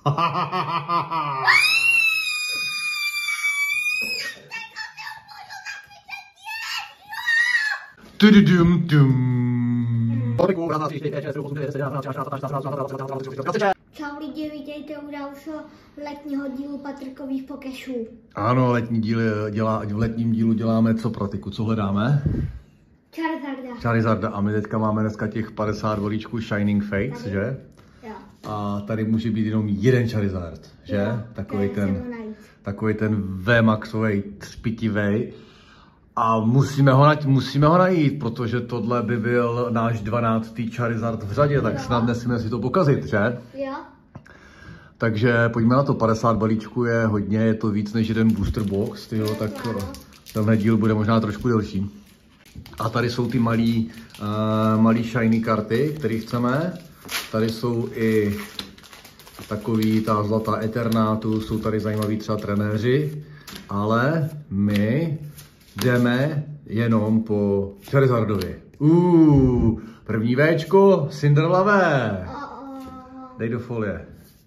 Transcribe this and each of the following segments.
Čau lidi, vítejte u dalšího letního dílu Patrikových pokešů. Ano, v letním dílu děláme co, Pratiku? Co hledáme? Charizarda. A my teďka máme dneska těch 50 volíčků Shining Fates, tady. Že? Jo. A tady může být jenom jeden Charizard, že? Jo, takový ten V-maxovej, třpitivej. A musíme ho najít, protože tohle by byl náš 12. Charizard v řadě, tak snad nesmíme si to pokazit, že? Jo. Takže pojďme na to, 50 balíčků je hodně, je to víc než jeden booster box, tyjo, tak tenhle díl bude možná trošku delší. A tady jsou ty malý shiny karty, které chceme. Tady jsou i takový, ta zlatá Eternátu, jsou tady zajímaví třeba trenéři, ale my jdeme jenom po Charizardovi. První Včko, Cinderlavé. Dej do folie.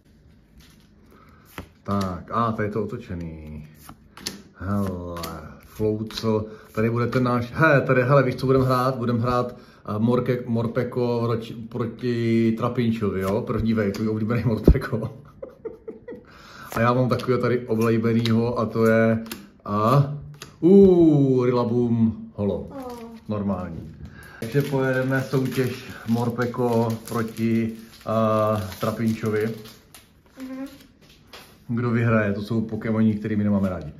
Tak, tady je to otočený. Hele, Floatzel, tady bude ten náš, hele, víš, co budeme hrát? Budeme hrát Morpeko proti Trapinčovi, jo? První Včko, oblíbený Morpeko. A já mám takového tady oblíbenýho a to je, Rillaboom holo, normální. Takže pojedeme soutěž Morpeko proti Trapinčovi. Kdo vyhraje, to jsou Pokémoni, který my nemáme rádi.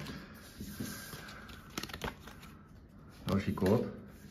Další kód.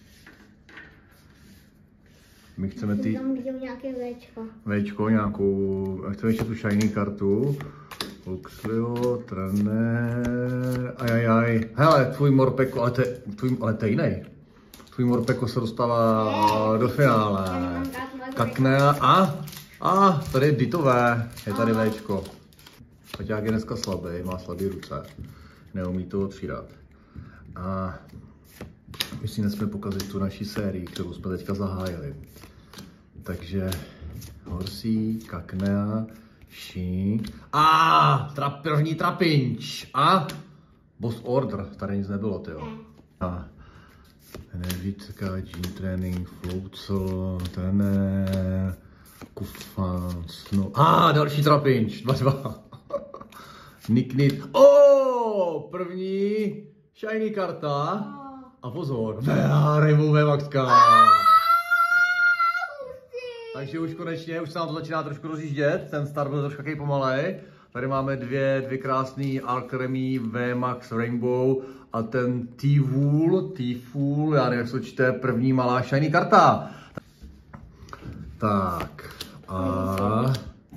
My chceme Tam viděl nějaké Včko. Včko nějakou, a chceme ještě tu shiny kartu. Luxio, trenér, ajajaj. Hele, tvůj Morpeko, ale to je jiný. Tvůj Morpeko se dostává do finále. Kaknea a tady je bitové, je tady Včko. Paťák je dneska slabý, má slabý ruce, neumí to otvírat. A my si nesmíme pokazit tu naši sérii, kterou jsme teďka zahájili. Takže Horsey, Kaknea, první Trapinč a Boss Order, tady nic nebylo, tyjo. A Energická, Gym Training, Floatzel, trenér, Kufan, Snow. Další Trapinč, 2. Nicknit. První shiny karta. A pozor, Rainbow Maxka. Takže už konečně, už se nám to začíná trošku rozjíždět, ten start byl trošku takový pomalej. Tady máme dvě krásný Alchemy VMAX Rainbow a ten T-Fool, já nevím, jak se to čte, první malá shiny karta. Tak, a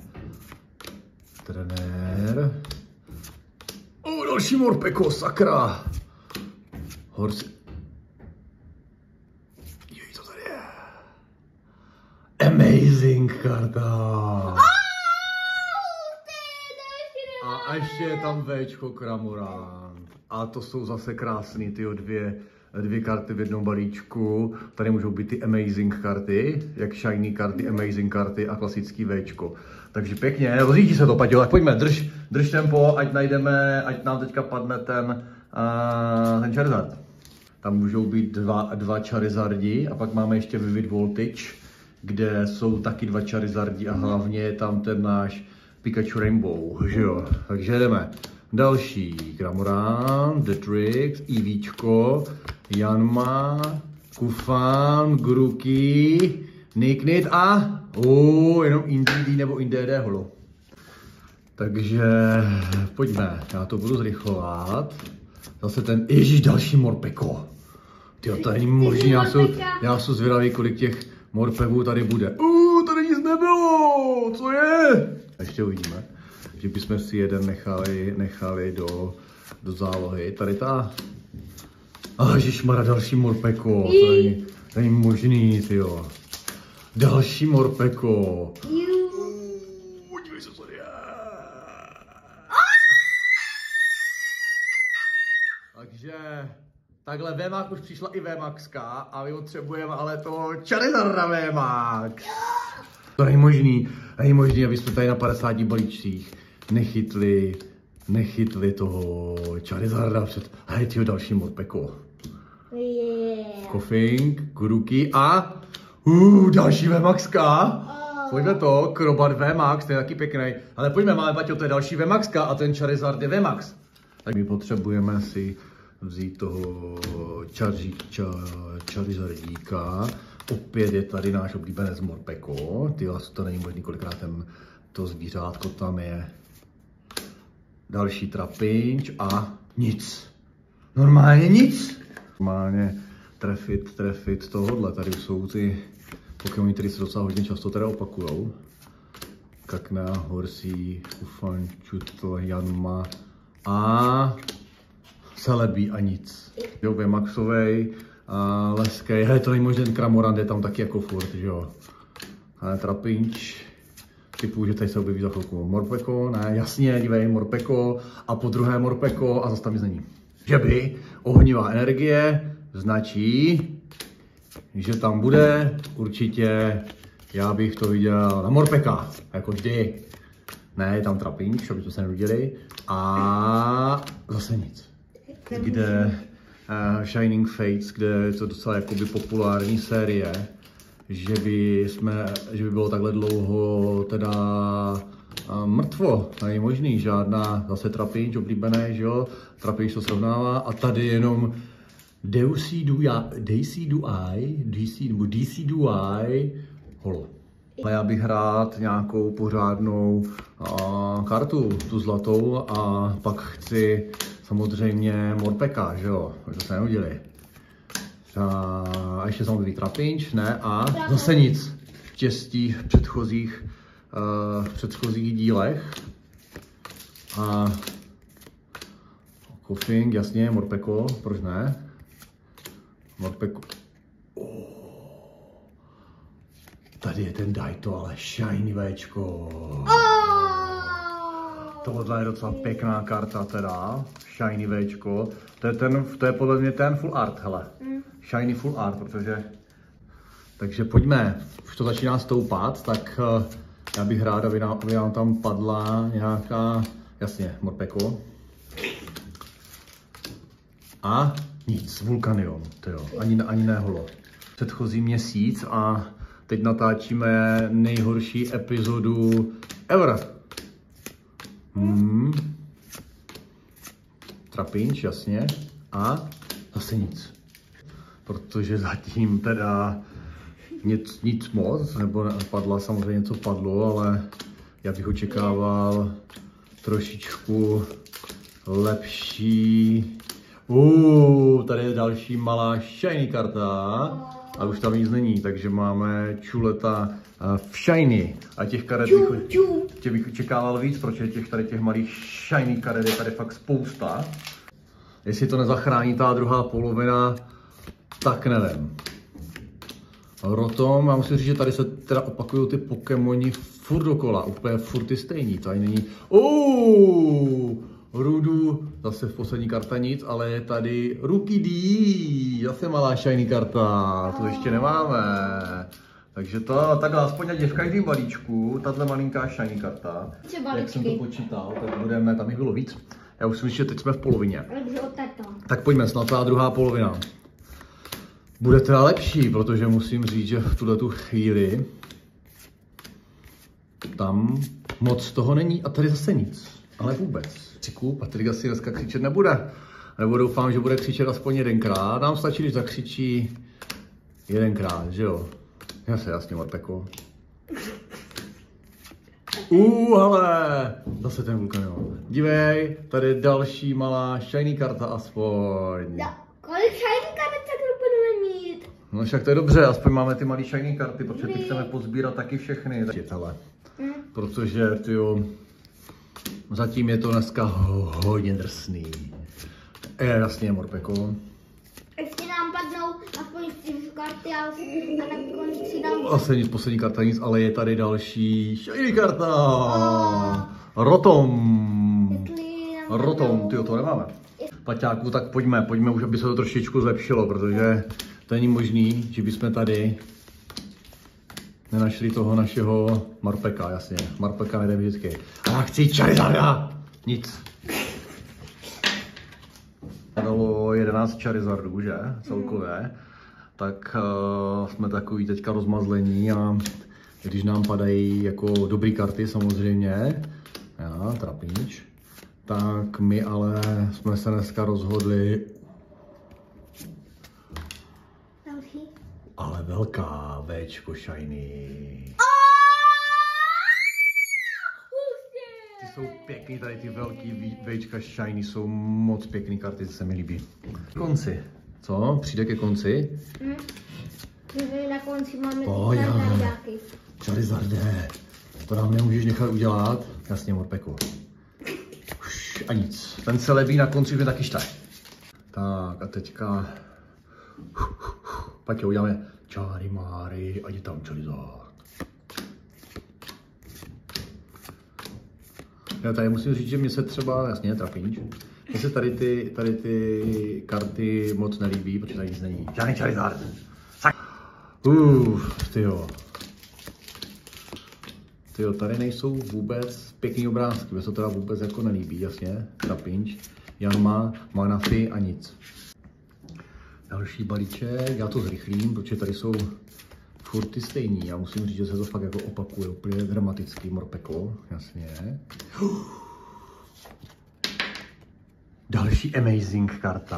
trenér. Další Morpeko, sakra. Horsey. Co tady je? Amazing karta. A ještě je tam Včko Cramorant. A to jsou zase krásný, tyjo, dvě karty v jednom balíčku. Tady můžou být ty Amazing karty, jak shiny karty, Amazing karty a klasický Včko. Takže pěkně, rozjíždí se to, Paťo, tak pojďme, drž tempo, ať nám teďka padne ten Charizard. Tam můžou být dva Charizardi a pak máme ještě Vivid Voltage, kde jsou taky 2 Charizardi a hlavně je tam ten náš Pikachu Rainbow, že jo? Takže jdeme. Další, Cramorant, Detrix, Eevčko, Yanma, Kufan, Grookey, Nicknit a jenom InDD nebo InDD holo. Takže pojďme, já to budu zrychlovat. Zase ten, další Morpeko. Tyjo, to není možný, já jsem zvědavý, kolik těch Morpeků tady bude. Tady nic nebylo, co je? Ještě uvidíme, že bychom si jeden nechali do zálohy. Tady ta, ježišmarja, další Morpeko, to není možný, tyjo. Další Morpeko. Dívej se, co je. Takže takhle VMAX už přišla i VMAXka a my potřebujeme ale toho Charizarda VMAX. To není možný, aby jsme tady na 50 balíčcích nechytli toho Charizarda před... Hej, tyho další Morpeko. Koffing, Kuruky a... další VMAXka. Pojďme to, Crobat VMAX, to je taky pěkný. Ale pojďme, máme, Paťo, to je další VMAXka a ten Charizard je VMAX. Tak my potřebujeme si vzít toho Charizardíka. Opět je tady náš oblíbenec Morpeko. Ty to není možný, kolikrát to zvířátko tam je. Další Trapinč a nic. Normálně nic. Normálně trefit tohodle. Tady jsou ty Pokémony, které se docela hodně často teda opakujou. Kakna, Horsey, Ufanchutl, Janma a Celebi a nic. Jo, VMAXovej, Leskej, hele, to není možné, ten Cramorant je tam taky jako furt, že jo. Ale Trapinč, typu, že tady se objeví za chvilku Morpeko, ne, jasně, dívej, Morpeko a po druhé Morpeko a zase tam nic není. Že by ohnivá energie značí, že tam bude určitě, já bych to viděl na Morpeka, jako vždy. Ne, je tam Trapinč, aby to se neviděli. A zase nic. Kde Shining Fates, kde je to docela jakoby populární série, že by bylo takhle dlouho teda mrtvo, není možný, žádná zase Trapinč oblíbený, že jo, Trapinč to srovnává a tady jenom DCDuai holo. Ale já bych hrát nějakou pořádnou kartu, tu zlatou, a pak chci samozřejmě Morpeka, že jo, to se neudělí. A ještě samozřejmě Trapinč, ne, a zase nic. Štěstí v předchozích dílech. A Koffing, jasně, Morpeko, proč ne? Morpeko. Tady je ten Daito, ale shiny Včko. Tohle je docela pěkná karta teda, shiny Včko. To je podle mě ten full art, hele. Shiny full art, takže pojďme, už to začíná stoupat, tak já bych rád, aby nám tam padla nějaká, jasně, Morpeko. A nic, Vulkanion, to jo, ani ne holo. Předchozí měsíc a teď natáčíme nejhorší epizodu ever. Trapinč, jasně, a zase nic. Protože zatím teda nic moc, nebo padla, samozřejmě něco padlo, ale já bych očekával trošičku lepší. Tady je další malá shiny karta a už tam nic není, takže máme Chuleta v shiny a těch karet bych očekával víc, protože těch malých shiny karet je tady fakt spousta. Jestli to nezachrání ta druhá polovina, tak nevím. Rotom, já musím říct, že tady se teda opakují ty Pokémoni furt dokola, úplně furt ty stejný, tady není. Rudu, zase v poslední karta nic, ale je tady Rookie, zase malá shiny karta, to ještě nemáme. Takže to, takhle aspoň je v každém balíčku, tahle malinká shiny karta. Jak jsem to počítal, tak budeme, tam jich bylo víc. Já už si myslím, že teď jsme v polovině. Tak pojďme, snad ta druhá polovina bude teda lepší, protože musím říct, že v tuhletu chvíli tam moc toho není a tady zase nic, ale vůbec. Patrik asi dneska křičet nebude, nebo doufám, že bude křičet aspoň jedenkrát. Nám stačí, když zakřičí jedenkrát, že jo? Jasně, Morpeko. Hele, zase ten Vulkanion. Dívej, tady je další malá shiny karta aspoň. Kolik shiny karty tak budeme mít? No však to je dobře, aspoň máme ty malé shiny karty, protože ty chceme pozbírat taky všechny. Protože tyjo, zatím je to dneska hodně drsný. Jasně, Morpeko. Ještě nám padnou aspoň 4 karty a na konci dám... Asi nic, poslední karta nic, ale je tady další shiny karta. Rotom, tyjo, to nemáme. Paťáku, tak pojďme už, aby se to trošičku zlepšilo, protože to není možný, že bychom tady nenašli toho našeho Marpeka, jasně. Marpeka nejde vždycky. A já chci Charizarda! Nic. Dalo 11 Charizardů, že? Celkově. Tak jsme takový teďka rozmazlení a když nám padají jako dobrý karty samozřejmě, já, trapíč, tak my ale jsme se dneska rozhodli, ale velká Včko shiny. Ty jsou pěkný, tady ty velký Včka shiny jsou moc pěkný karty, se mi líbí. Konci. Co? Přijde ke konci? Na konci máme ty Charizarde, to nám nemůžeš nechat udělat. Jasně, Morpeku. A nic. Ten se lebí na konci, mě taky štve. Tak a teďka... Pak je uděláme Charimáry a je tam Charizard. Já tady musím říct, že mě se třeba, jasně, trapíč. Mně se tady ty karty moc nelíbí, protože tady nic není. Žádný Charizard. Tyjo. Tyjo, tady nejsou vůbec pěkný obrázky, mě se to teda vůbec jako nelíbí, jasně. Trapinč, Janma, Manaphy a nic. Další balíček, já to zrychlím, protože tady jsou furt ty stejný. Já musím říct, že se to fakt jako opakuje úplně dramatický, Morpeko, jasně. Další amazing karta.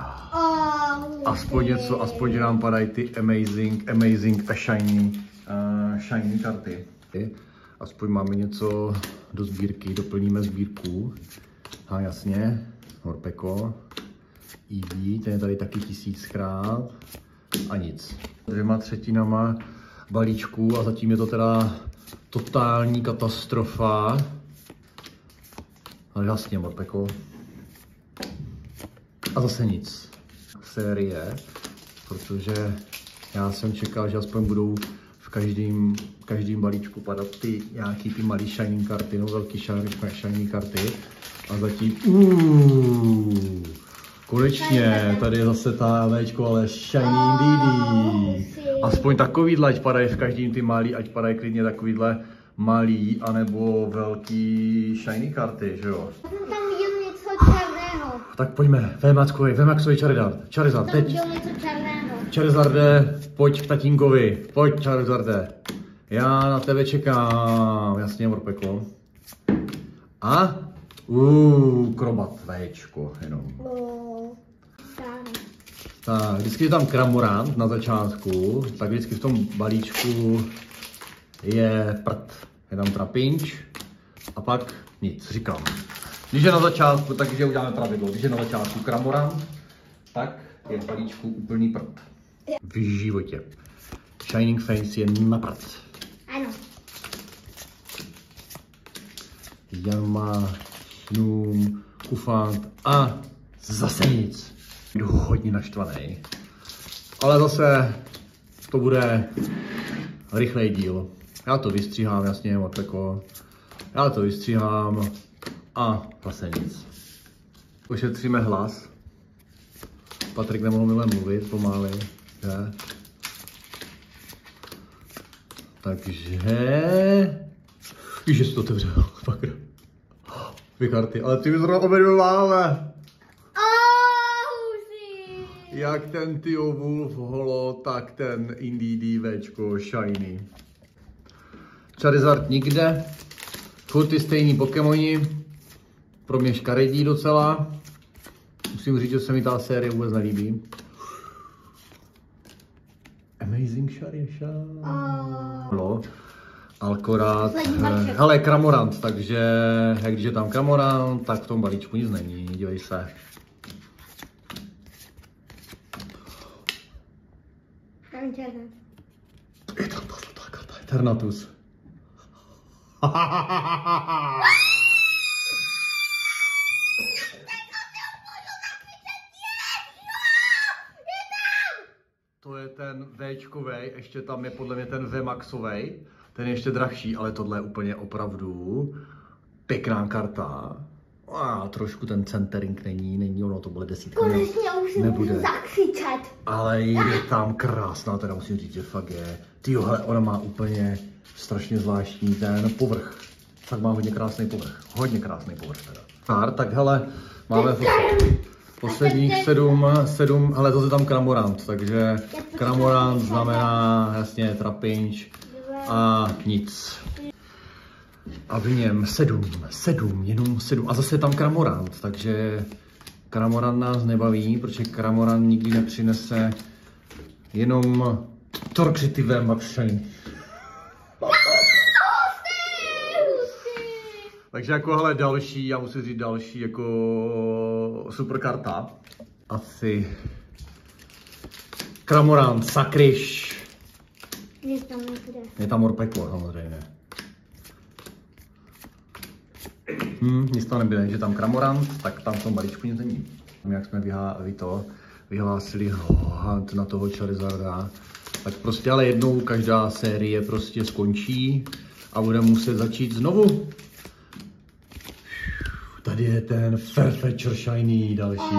Aspoň něco, aspoň že nám padají ty amazing a shiny karty. Aspoň máme něco do sbírky, doplníme sbírku. A jasně, Morpeko, Eevee, ten je tady taky 1000krát a nic. 2/3 balíčku a zatím je to teda totální katastrofa. Ale jasně, Morpeko. A zase nic. Série, protože já jsem čekal, že aspoň budou v každém balíčku padat nějaký ty malý shiny karty, no velký shiny karty. A zatím, konečně, tady je zase ta Včko, ale shiny DD. Aspoň takovýhle, ať padají v každém ty malý, ať padají klidně takovýhle malý, anebo velký shiny karty, že jo. Tak pojďme, Vmaxový Charizard, teď. Charizarde, pojď k tatínkovi, pojď Charizarde. Já na tebe čekám, jasně, Morpeko. A? Krobat Včko, jenom. Tak, vždycky je tam Cramorant na začátku, tak vždycky v tom balíčku je prd. Je tam Trapinč a pak nic, říkám. Když je na začátku, takže uděláme pravidlo. Když je na začátku Cramorant, tak je v balíčku úplný prd. V životě. Shining Face je na prd. Ano. Janma, Snoom, Kufant a zase nic. Jdu hodně naštvaný. Ale zase to bude rychlej díl. Já to vystříhám, jasně, Morpeko. Já to vystříhám. A zase nic. Ošetříme hlas. Patrik nemohl milé mluvit pomaly, že? Takže... Víš, že jsi to otevřel, fakr. Dvě karty, ale ty mi zrovna obě máme. Jak ten Tio Wolf holo, tak ten Indeedee Včko shiny. Charizard nikde. Furt ty stejný Pokémoni. Pro mě škaredí docela. Musím říct, že se mi ta série vůbec nelíbí. Amazing Charizard. Akorát, hele, Cramorant, takže když je tam Cramorant, tak v tom balíčku nic není, dívej se. Je tam ta zlatá karta, Eternatus. To je ten Včkovej, ještě tam je podle mě ten Vmaxovej, ten je ještě drahší, ale tohle je úplně opravdu pěkná karta. trošku ten centering není ono, to bude 10. Konečně už nebude zakřičet. Ale je tam krásná, teda musím říct, že fakt je. Tyjo, hele, ona má úplně strašně zvláštní ten povrch. Tak má hodně krásný povrch. Hodně krásný povrch teda. Tak hele, máme posledních 7, ale to je tam kramorant, takže kramorant znamená jasně trapinč a nic. A v něm 7, jenom 7. A zase je tam kramorant, takže kramorant nás nebaví, protože kramorant nikdy nepřinese jenom torxitive maxení. Takže jako hele další, já musím říct další jako super karta. Asi kramorant, sakryš. Nic tam nebude. Je tam Morpeko samozřejmě. Nic tam nebylo, že tam kramorant, tak tam v tom balíčku nic není. Jak jsme vyhlásili hunt na toho Charizarda, tak prostě ale jednou každá série prostě skončí a bude muset začít znovu. Tady je ten Farfetcher Shiny,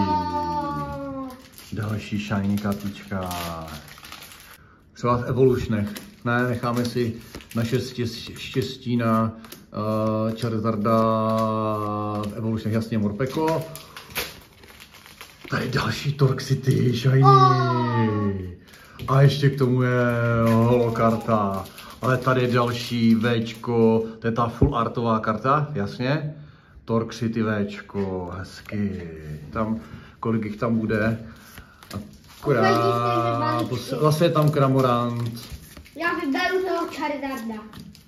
další shiny kartička. Třeba v Evolutionech. Ne, necháme si naše štěstí na Charizarda v Evolutionech, jasně Morpeko. Tady další Torxity Shiny. A ještě k tomu je holokarta. Ale tady je další Včko, to je ta full artová karta, jasně. Torxity Včko, hezky. Tam, kolik jich tam bude. Akorát, zase je tam kramorant. Já vyberu toho Charizarda.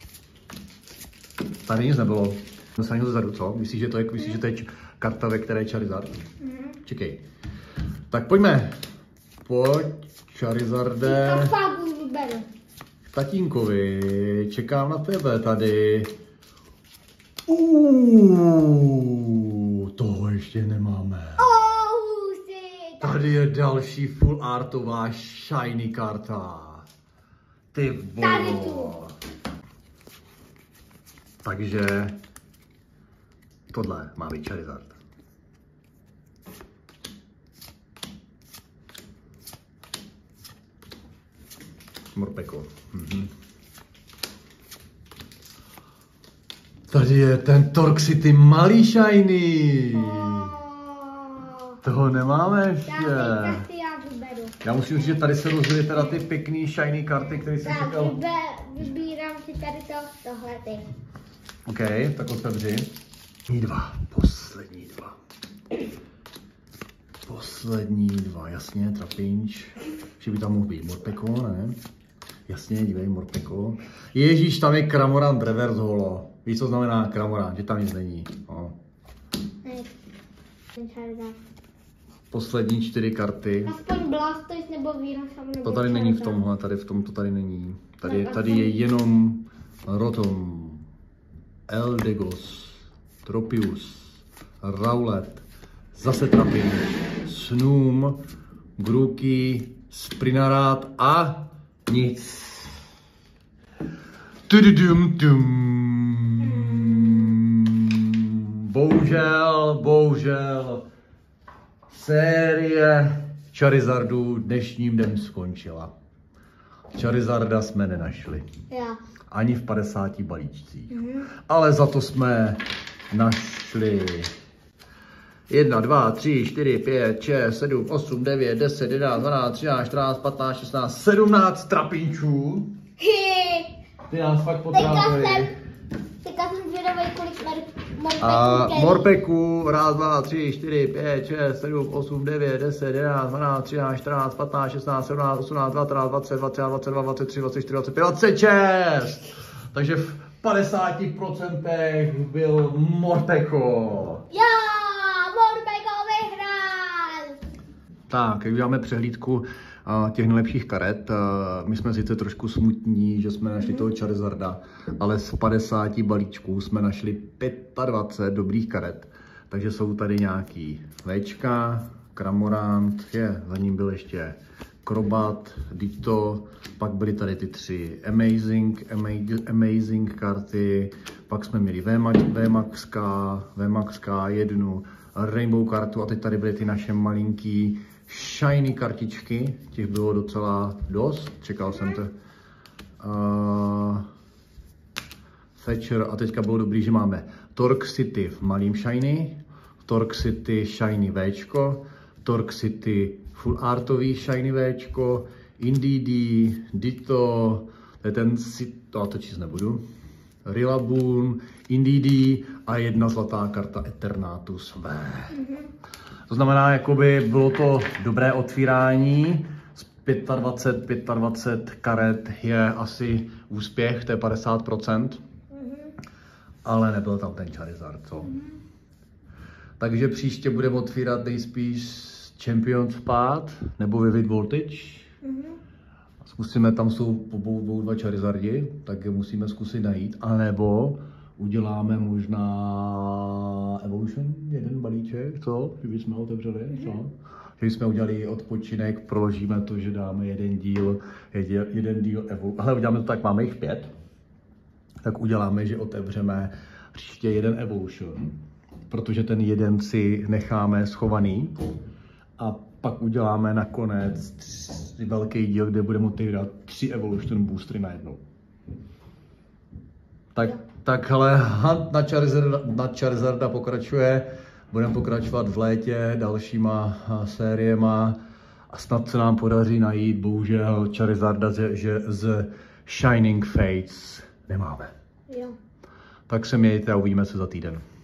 Tady nic nebylo. Dostanu zezadu, co? Myslíš, že to je karta, ve které je Charizard? Čekej. Tak pojďme. Pojď, Charizarde. Vyberu. Tatínkovi, čekám na tebe tady. Toho ještě nemáme. Tady je další full artová shiny karta. Ty vole. Takže tohle má být Charizard. Morpeko. Tady je ten Torxity malý shiny. Toho nemáme ještě. Já musím říct, že tady se rozdělí teda ty pěkný shiny karty, které jsem čekal. Vybírám si tady tohle ty. OK, tak otevři. Poslední dva, jasně, trapinč. Že by tam mohl být Morpeko, ne? Jasně, dívej, Morpeko. Ježíš, tam je Kramorant Reverse Holo. Víš, co znamená Kramorant, že tam nic není. No. Poslední 4 karty. Aspoň Blastoise nebo Venusaur nebo to tady není v tomhle, tady v tom to tady není. Tady je jenom Rotom, Eldegoss, Tropius, Rowlet, zase Trapinch, Snom, Grookey, Spinarak a nic. Bohužel, série Charizardů dnešním dnem skončila. Charizarda jsme nenašli. Ani v 50 balíčcích. Ale za to jsme našli 1, 2, 3, 4, 5, 6, 7, 8, 9, 10, 11, 12, 13, 14, 15, 16, 17 trapinčů. Ty nás fakt potrápili. Teďka jsem zvědavej, kolik a Morpeků, 1, 2, 3, 4, 5, 6, 7, 8, 9, 10, 11, 12, 13, 14, 15, 16, 17, 18, 19, 20, 21, 22, 23, 24, 25, 26. Takže v 50% byl Morpeko. Morpeko vyhrál. Tak, jak uděláme přehlídku těch nejlepších karet. My jsme sice trošku smutní, že jsme našli toho Charizarda, ale z 50 balíčků jsme našli 25 dobrých karet. Takže jsou tady nějaký Včka, Kramorant, za ním byl ještě Crobat, Ditto, pak byly tady ty 3 Amazing karty, pak jsme měli VMAX, jednu Rainbow kartu a teď tady byly ty naše malinký shiny kartičky, těch bylo docela dost, čekal jsem to. Thatcher a teďka bylo dobrý, že máme Torque City v malým shiny, Torque City shiny Včko, Torque City full artový shiny Včko, Indeedee, Ditto, to je ten, to číst nebudu, Rillaboom, Indeedee a jedna zlatá karta Eternatus V. To znamená, jakoby bylo to dobré otvírání, z 25 karet je asi úspěch, to je 50%, ale nebyl tam ten Charizard, co? Takže příště budeme otvírat nejspíš Champions Path nebo Vivid Voltage. Zkusíme, tam jsou po 2 Charizardi, tak je musíme zkusit najít. A nebo uděláme možná Evolution, jeden balíček, co? Kdyby jsme otevřeli, co? Že jsme udělali odpočinek, proložíme to, že dáme jeden díl Evolution. Ale uděláme to tak, máme jich 5. Tak uděláme, že otevřeme příště jeden Evolution, protože ten jeden si necháme schovaný a pak uděláme nakonec velký díl, kde budeme otevírat 3 Evolution boostery najednou. Tak hele, hunt na Charizarda pokračuje, budeme pokračovat v létě dalšíma sériema a snad se nám podaří najít, bohužel Charizarda, že z Shining Fates nemáme. Jo. Tak se mějte a uvidíme se za týden.